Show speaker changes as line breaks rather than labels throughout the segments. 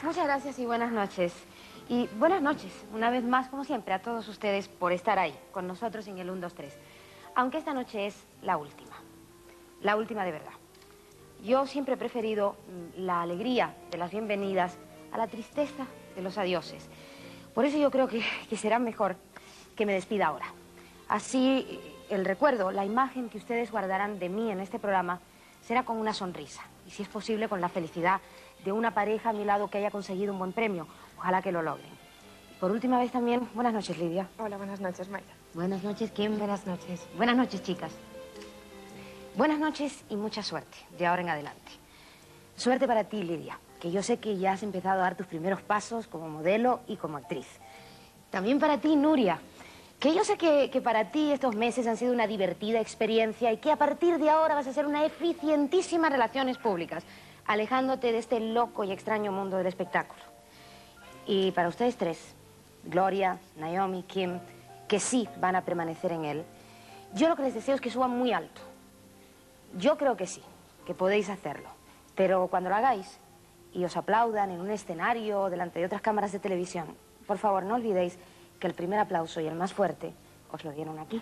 Muchas gracias y buenas noches. Y buenas noches, una vez más, como siempre, a todos ustedes por estar ahí, con nosotros en el 1, 2, 3. Aunque esta noche es la última de verdad. Yo siempre he preferido la alegría de las bienvenidas a la tristeza de los adioses. Por eso yo creo que será mejor que me despida ahora. Así, el recuerdo, la imagen que ustedes guardarán de mí en este programa será con una sonrisa. Y si es posible, con la felicidad de una pareja a mi lado que haya conseguido un buen premio. Ojalá que lo logren. Por última vez también, buenas noches, Lidia.
Hola, buenas noches, Mayra.
Buenas noches, Kim.
Buenas noches.
Buenas noches, chicas. Buenas noches y mucha suerte, de ahora en adelante. Suerte para ti, Lidia, que yo sé que ya has empezado a dar tus primeros pasos como modelo y como actriz. También para ti, Nuria, que yo sé que para ti estos meses han sido una divertida experiencia y que a partir de ahora vas a ser una eficientísima en relaciones públicas, alejándote de este loco y extraño mundo del espectáculo. Y para ustedes tres, Gloria, Naomi, Kim, que sí van a permanecer en él, yo lo que les deseo es que suban muy alto. Yo creo que sí, que podéis hacerlo. Pero cuando lo hagáis y os aplaudan en un escenario o delante de otras cámaras de televisión, por favor, no olvidéis que el primer aplauso y el más fuerte os lo dieron aquí.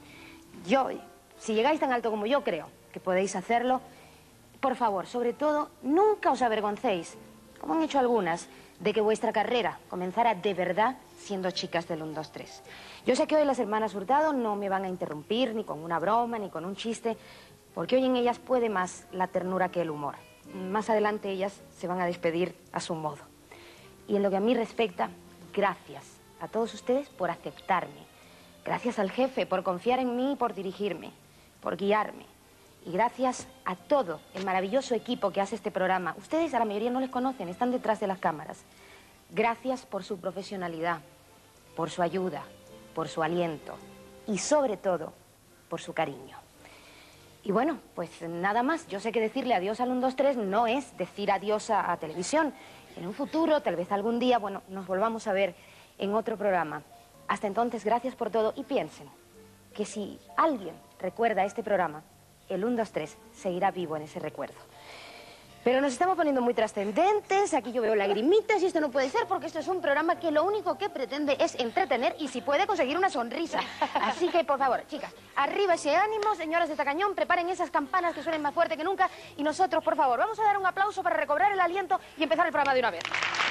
Si llegáis tan alto como yo creo que podéis hacerlo, por favor, sobre todo, nunca os avergoncéis, como han hecho algunas, de que vuestra carrera comenzara de verdad siendo chicas del 1, 2, 3. Yo sé que hoy las hermanas Hurtado no me van a interrumpir ni con una broma ni con un chiste, porque hoy en ellas puede más la ternura que el humor. Más adelante ellas se van a despedir a su modo. Y en lo que a mí respecta, gracias a todos ustedes por aceptarme. Gracias al jefe por confiar en mí y por dirigirme, por guiarme. Y gracias a todo el maravilloso equipo que hace este programa. Ustedes a la mayoría no les conocen, están detrás de las cámaras. Gracias por su profesionalidad, por su ayuda, por su aliento y sobre todo por su cariño. Y bueno, pues nada más. Yo sé que decirle adiós al 1, 2, 3 no es decir adiós a televisión. En un futuro, tal vez algún día, bueno, nos volvamos a ver en otro programa. Hasta entonces, gracias por todo y piensen que si alguien recuerda este programa, el 1, 2, 3 seguirá vivo en ese recuerdo. Pero nos estamos poniendo muy trascendentes, aquí yo veo lagrimitas y esto no puede ser porque esto es un programa que lo único que pretende es entretener y si puede conseguir una sonrisa. Así que, por favor, chicas, arriba ese ánimo, señoras de Tacañón, preparen esas campanas que suenen más fuerte que nunca y nosotros, por favor, vamos a dar un aplauso para recobrar el aliento y empezar el programa de una vez.